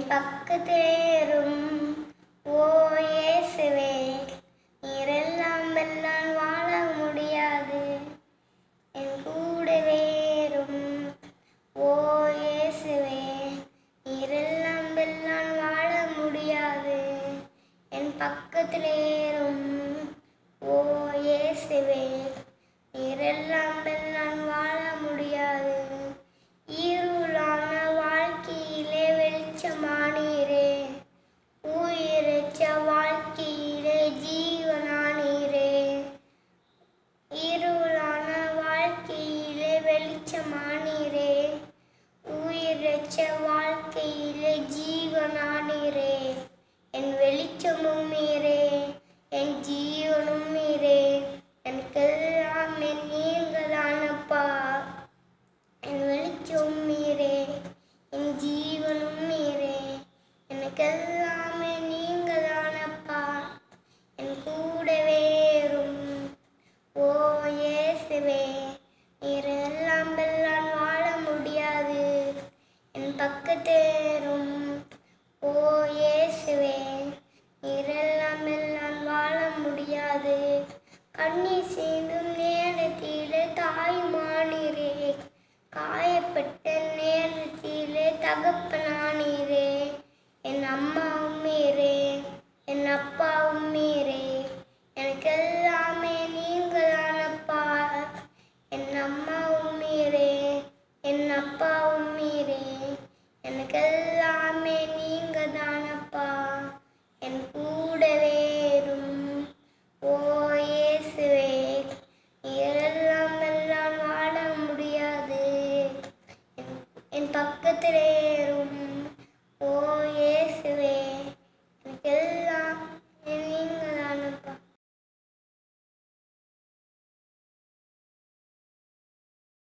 பக்கத்திலேறும் ஓ இயேசுவே, நீரெல்லாம் வெல்லான் வாழ முடியாது. என் கூடவேறும் ஓ இயேசுவே, நீரெல்லாம் வெல்லான் வாழ முடியாது. என் பக்கத்திலேறும் ஓ இயேசுவே, நீரெல்லாம் வெல்லான் வாழ முடியாது. இருளான வாழ்க்கையிலே வெளிச்சமானீரே, உயிரற்ற வாழ்க்கையிலே ஜீவனானீரே. இருளான வாழ்க்கையிலே வெளிச்சமானீரே, உயிரற்ற வாழ்க்கையிலே ஜீவனானீரே. என் வெளிச்சமும் நீரே, என் ஜீவனும் நீரே, எனக்கெல்லாமே நீங்கதானப்பா. என் வெளிச்சமும் நீரே, என் ஜீவனும் நீரே, எனக்கெல்லாமே நீங்கதானப்பா. என் கூடவேறும் ஓ இயேசுவே, நீரெல்லாம் வெல்லான் வாழ முடியாது. என் பக்கத்தேறும் ஓ இயேசுவே, நீரெல்லாம் வெல்லான் வாழ முடியாது. கண்ணீர் சிந்தும் நேரத்திலே தாயுமானீரே, காயப்பட்ட நேரத்திலே தகப்பனானீரே. என் அம்மாவும் நீரே, என் அப்பாவும் நீரே, எனக்கெல்லாமே நீங்கதானப்பா. என் அம்மாவும் நீரே, என் அப்பாவும் நீரே, எனக்கெல்லாமே நீங்கதானப்பா. என் கூடவேறும் ஓ இயேசுவே, நீரெல்லாம் வெல்லான் வாழ முடியாது. என் பக்கத்திலேறும் ஓ இயேசுவே, எனக்கு